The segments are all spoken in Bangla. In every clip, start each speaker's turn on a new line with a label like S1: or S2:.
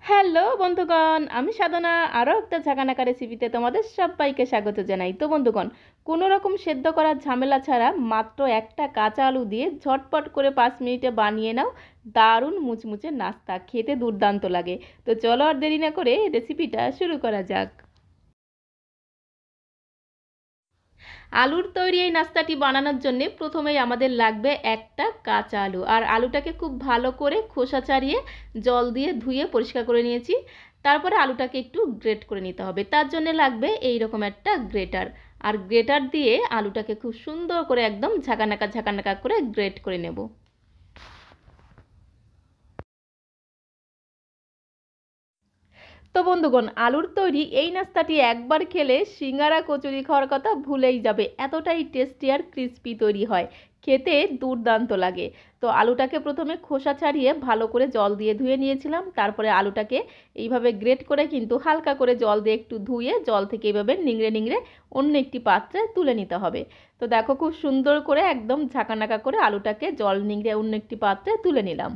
S1: হ্যালো বন্ধুগণ, আমি সাধনা আরও একটা ঝাঁকানাকা রেসিপিতে তোমাদের সবাইকে স্বাগত জানাই। তো বন্ধুগণ, কোনো রকম সেদ্ধ করার ঝামেলা ছাড়া মাত্র একটা কাঁচা আলু দিয়ে ঝটপট করে 5 মিনিটে বানিয়ে নাও দারুণ মুচমুচে নাস্তা। খেতে দুর্দান্ত লাগে। তো চলো আর দেরি না করে রেসিপিটা শুরু করা যাক। আলুর তৈরি এই নাস্তাটি বানানোর জন্য প্রথমেই আমাদের লাগবে একটা কাঁচা আলু। আর আলুটাকে খুব ভালো করে খোসা ছাড়িয়ে জল দিয়ে ধুয়ে পরিষ্কার করে নিয়েছি। তারপরে আলুটাকে একটু গ্রেট করে নিতে হবে। তার জন্য লাগবে এই রকম একটা গ্রেটার। আর গ্রেটার দিয়ে আলুটাকে খুব সুন্দর করে একদম ঝাঁকানাকা করে গ্রেট করে নেব। তো বন্ধুগণ, আলুর তৈরি এই নাস্তাটি একবার খেলে সিঙ্গারা কচুরি খাওয়ার কথা ভুলেই যাবে। এতটাই টেস্টি আর ক্রিস্পি তৈরি হয়, খেতে দুর্দান্ত লাগে। তো আলুটাকে প্রথমে খোসা ছাড়িয়ে ভালো করে জল দিয়ে ধুয়ে নিয়েছিলাম। তারপরে আলুটাকে এইভাবে গ্রেট করে কিন্তু হালকা করে জল দিয়ে একটু ধুয়ে জল থেকে এইভাবে নিংড়ে নিংড়ে অন্য একটি পাত্রে তুলে নিতে হবে। তো দেখো, খুব সুন্দর করে একদম ঝাঁকানাকা করে আলুটাকে জল নিংড়ে অন্য একটি পাত্রে তুলে নিলাম।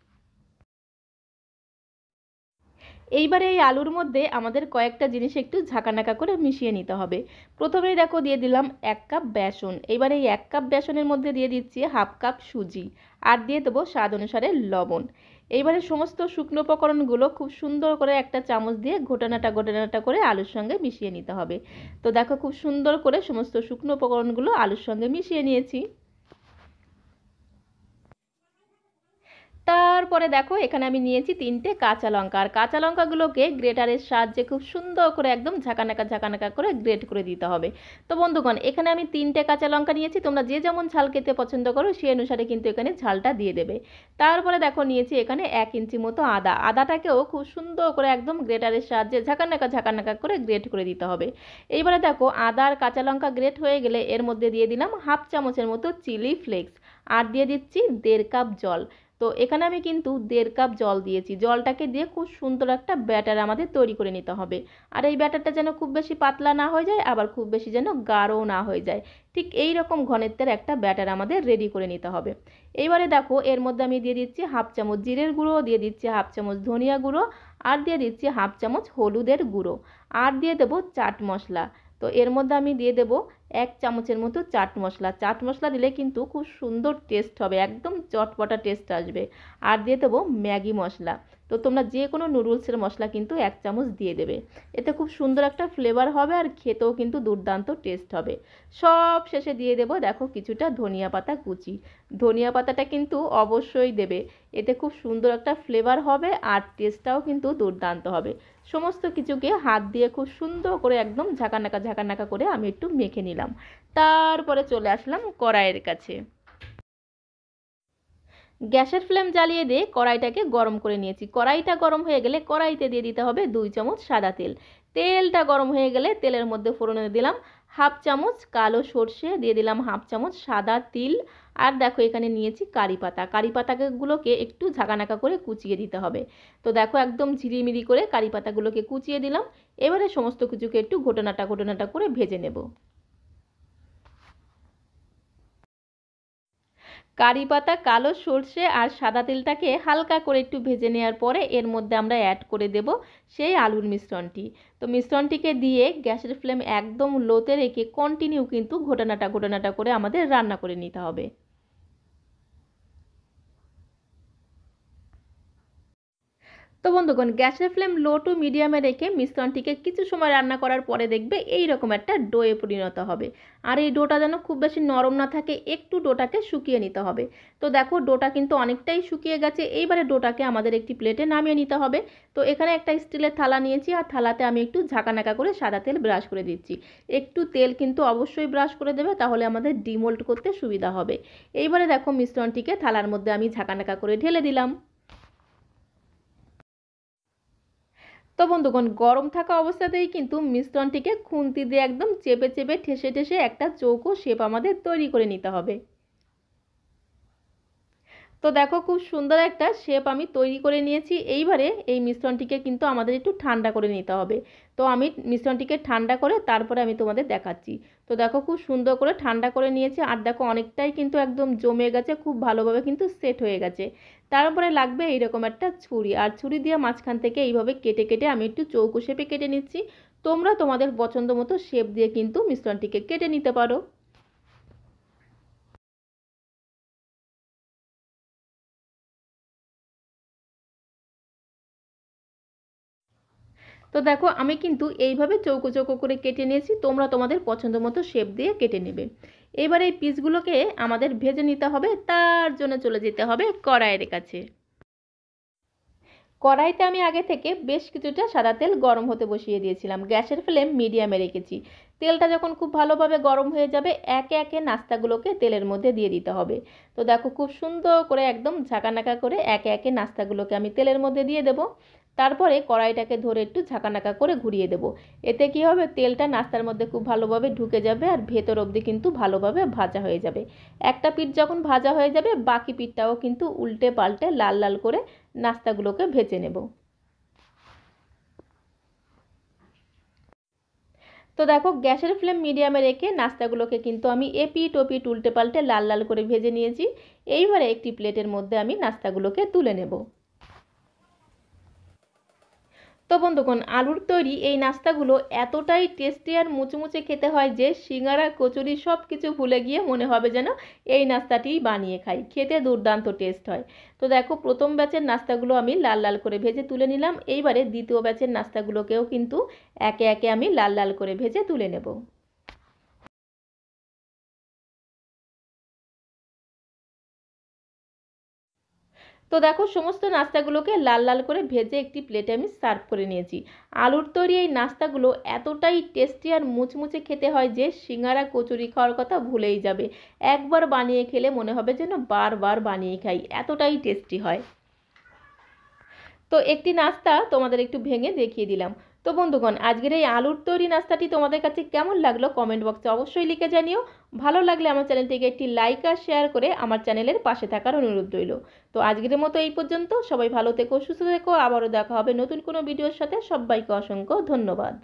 S1: এইবারে এই আলুর মধ্যে আমাদের কয়েকটা জিনিস একটু ঝাঁকানাকা করে মিশিয়ে নিতে হবে। প্রথমেই দেখো দিয়ে দিলাম 1 কাপ বেসন। এইবারে এই 1 কাপ বেসনের মধ্যে দিয়ে দিচ্ছি 1/2 কাপ সুজি। আর দিয়ে দেবো স্বাদ অনুসারে লবণ। এইবারে সমস্ত শুকনো উপকরণগুলো খুব সুন্দর করে একটা চামচ দিয়ে ঘোটানাটা করে আলুর সঙ্গে মিশিয়ে নিতে হবে। তো দেখো, খুব সুন্দর করে সমস্ত শুকনো উপকরণগুলো আলুর সঙ্গে মিশিয়ে নিয়েছি। তারপরে দেখো, এখানে আমি নিয়েছি 3টে কাঁচা লঙ্কা। আর কাঁচা লঙ্কাগুলোকে গ্রেটারের সাহায্যে খুব সুন্দর করে একদম ঝাঁকানাকা করে গ্রেট করে দিতে হবে। তো বন্ধুগণ, এখানে আমি 3টে কাঁচা লঙ্কা নিয়েছি। তোমরা যে যেমন ঝাল খেতে পছন্দ করো সেই অনুসারে কিন্তু এখানে ঝালটা দিয়ে দেবে। তারপরে দেখো, নিয়েছি এখানে 1 ইঞ্চি মতো আদা। আদাটাকেও খুব সুন্দর করে একদম গ্রেটারের সাহায্যে ঝাঁকানাকা করে গ্রেট করে দিতে হবে। এইবারে দেখো, আদা আর কাঁচা লঙ্কা গ্রেট হয়ে গেলে এর মধ্যে দিয়ে দিলাম 1/2 চামচের মতো চিলি ফ্লেক্স। আর দিয়ে দিচ্ছি 1.5 কাপ জল। তো এখানে আমি কিন্তু 1.5 কাপ জল দিয়েছি। জলটাকে দিয়ে খুব সুন্দর একটা ব্যাটার আমাদের তৈরি করে নিতে হবে। আর এই ব্যাটারটা যেন খুব বেশি পাতলা না হয়ে যায়, আবার খুব বেশি যেন গাঢ়ও না হয়ে যায়। ঠিক এই রকম ঘনত্বের একটা ব্যাটার আমাদের রেডি করে নিতে হবে। এইবারে দেখো, এর মধ্যে আমি দিয়ে দিচ্ছি 1/2 চামচ জিরের গুঁড়ো, দিয়ে দিচ্ছি 1/2 চামচ ধনিয়া গুঁড়ো, আর দিয়ে দিচ্ছি 1/2 চামচ হলুদের গুঁড়ো, আর দিয়ে দেবো চাট মশলা। তো এর মধ্যে আমি দিয়ে দেবো 1 চামচের মতো চাট মশলা। চাট মশলা দিলে কিন্তু খুব সুন্দর টেস্ট হবে, একদম চটপটা টেস্ট আসবে। আর দিয়ে দেবো ম্যাগি মশলা। তো তোমরা যে কোনো নুডলসের মশলা কিন্তু 1 চামচ দিয়ে দেবে। এতে খুব সুন্দর একটা ফ্লেভার হবে আর খেতেও কিন্তু দুর্দান্ত টেস্ট হবে। সব শেষে দিয়ে দেবো দেখো কিছুটা ধনিয়া পাতা কুচি। ধনিয়া পাতাটা কিন্তু অবশ্যই দেবে। এতে খুব সুন্দর একটা ফ্লেভার হবে আর টেস্টটাও কিন্তু দুর্দান্ত হবে। সমস্ত কিছুকে হাত দিয়ে খুব সুন্দর করে একদম ঝাঁকানাকা করে আমি একটু মেখে নিলাম। তারপরে চলে আসলাম কড়াইয়ের কাছে। গ্যাসের ফ্লেম জ্বালিয়ে দিয়ে কড়াইটাকে গরম করে নিয়েছি। কড়াইটা গরম হয়ে গেলে কড়াইতে দিয়ে দিতে হবে 2 চামচ সাদা তেল। তেলটা গরম হয়ে গেলে তেলের মধ্যে ফোড়নে দিলাম 1/2 চামচ কালো সর্ষে, দিয়ে দিলাম 1/2 চামচ সাদা তিল। আর দেখো, এখানে নিয়েছি কারি পাতা। কারি পাতাগুলোকে একটু ঝাঁকানাকা করে কুচিয়ে দিতে হবে। তো দেখো, একদম ঝিরিমিরি করে কারি পাতাগুলোকে কুচিয়ে দিলাম। এবারে সমস্ত কিছুকে একটু ঘোটানাটা করে ভেজে নেব। কারি পাতা, কালো সর্ষে আর সাদা তেলটাকে হালকা করে একটু ভেজে নেওয়ার পরে এর মধ্যে আমরা অ্যাড করে দেব সেই আলুর মিশ্রণটি। তো মিশ্রণটিকে দিয়ে গ্যাসের ফ্লেম একদম লোতে রেখে কন্টিনিউ কিন্তু ঘোটানাটা করে আমাদের রান্না করে নিতে হবে। তো বন্ধুগণ, গ্যাসের ফ্লেম লো টু মিডিয়ামে রেখে মিশ্রণটিকে কিছু সময় রান্না করার পরে দেখবে এই রকম একটা ডোয়ে পরিণত হবে। আর এই ডোটা যেন খুব বেশি নরম না থাকে, একটু ডোটাকে শুকিয়ে নিতে হবে। তো দেখো, ডোটা কিন্তু অনেকটাই শুকিয়ে গেছে। এইবারে ডোটাকে আমাদের একটি প্লেটে নামিয়ে নিতে হবে। তো এখানে একটা স্টিলের থালা নিয়েছি, আর থালাতে আমি একটু ঝাঁকানাকা করে সাদা তেল ব্রাশ করে দিচ্ছি। একটু তেল কিন্তু অবশ্যই ব্রাশ করে দেবে, তাহলে আমাদের ডিমোল্ড করতে সুবিধা হবে। এইবারে দেখো, মিশ্রণটিকে থালার মধ্যে আমি ঝাঁকানাকা করে ঢেলে দিলাম। তো বন্ধুগণ, গরম থাকা অবস্থাতেই কিন্তু মিশ্রণটিকে খুন্তি দিয়ে একদম চেপে ঠেসে একটা চৌকো শেপ আমাদের তৈরি করে নিতে হবে। তো দেখো খুব সুন্দর একটা শেপ আমি তৈরি করে নিয়েছি। এইবারে এই মিশ্রণটিকে কিন্তু আমাদের একটু ঠান্ডা করে নিতে হবে। তো আমি মিশ্রণটিকে ঠান্ডা করে তারপরে আমি তোমাদের দেখাচ্ছি। তো দেখো খুব সুন্দর করে ঠান্ডা করে নিয়েছি, আর দেখো অনেকটাই কিন্তু একদম জমে গেছে, খুব ভালোভাবে কিন্তু সেট হয়ে গেছে। তারপরে লাগবে এইরকম একটা ছুরি, আর ছুরি দিয়ে মাঝখান থেকে এইভাবে কেটে কেটে আমি একটু চৌকো শেপে কেটে নিচ্ছি। তোমরা তোমাদের পছন্দ মতো শেপ দিয়ে কিন্তু মিশ্রণটিকে কেটে নিতে পারো। তো দেখো আমি কিন্তু এইভাবে চৌকো চৌকো করে কেটে নিয়েছি, তোমরা তোমাদের পছন্দ মতো শেপ দিয়ে কেটে নেবে। এবার এই পিসগুলোকে আমাদের ভেজে নিতে হবে, তার জন্য চলে যেতে হবে কড়াইয়ের কাছে। কড়াইতে আমি আগে থেকে বেশ কিছুটা সাদা তেল গরম হতে বসিয়ে দিয়েছিলাম, গ্যাসের ফ্লেম মিডিয়ামে রেখেছি। তেলটা যখন খুব ভালোভাবে গরম হয়ে যাবে একে একে নাস্তাগুলোকে তেলের মধ্যে দিয়ে দিতে হবে। তো দেখো খুব সুন্দর করে একদম ঝাঁকানাকা করে একে একে নাস্তাগুলোকে আমি তেলের মধ্যে দিয়ে দেবো। তারপরে কড়াইটাকে ধরে একটু ঝাঁকানাকা করে ঘুরিয়ে দেবো। এতে কি হবে, তেলটা নাস্তার মধ্যে খুব ভালোভাবে ঢুকে যাবে আর ভেতর অবধি কিন্তু ভালোভাবে ভাজা হয়ে যাবে। একটা পিঠ যখন ভাজা হয়ে যাবে বাকি পিঠটাও কিন্তু উল্টে পাল্টে লাল লাল করে নাস্তাগুলোকে ভেজে নেব। তো দেখো গ্যাসের ফ্লেম মিডিয়ামে রেখে নাস্তাগুলোকে কিন্তু আমি এপিঠ ওপিঠ উল্টে পাল্টে লাল লাল করে ভেজে নিয়েছি। এইবারে একটি প্লেটের মধ্যে আমি নাস্তাগুলোকে তুলে নেব। তো বন্ধুগণ, আলুর তৈরি এই নাস্তাগুলো এতটাই টেস্টি আর মুচমুচে খেতে হয় যে সিঙ্গারা কচুরি সব কিছু ভুলে গিয়ে মনে হবে যেন এই নাস্তাটিই বানিয়ে খাই। খেতে দুর্দান্ত টেস্ট হয়। তো দেখো প্রথম ব্যাচের নাস্তাগুলো আমি লাল লাল করে ভেজে তুলে নিলাম। এইবারে দ্বিতীয় ব্যাচের নাস্তাগুলোকেও কিন্তু একে একে আমি লাল লাল করে ভেজে তুলে নেব। তো দেখো সমস্ত নাস্তাগুলোকে লাল লাল করে ভেজে একটি প্লেটে আমি সার্ভ করে নিয়েছি। আলুর তৈরি এই নাস্তাগুলো এতটাই টেস্টি আর মুচমুচে খেতে হয় যে সিঙ্গারা কচুরি খাওয়ার কথা ভুলেই যাবে। একবার বানিয়ে খেলে মনে হবে যেন বারবার বানিয়ে খাই, এতটাই টেস্টি হয়। তো একটি নাস্তা তোমাদের একটু ভেঙে দেখিয়ে দিলাম। তো বন্ধুগণ, আজকের এই আলুর তৈরি নাস্তাটি তোমাদের কাছে কেমন লাগলো কমেন্ট বক্সে অবশ্যই লিখে জানিও। ভালো লাগলে আমার চ্যানেলটিকে একটি লাইক আর শেয়ার করে আমার চ্যানেলের পাশে থাকার অনুরোধ রইল। তো আজকের মতো এই পর্যন্ত, সবাই ভালো থেকো, সুস্থ থেকো, আবারও দেখা হবে নতুন কোনো ভিডিওর সাথে। সবাইকে অসংখ্য ধন্যবাদ।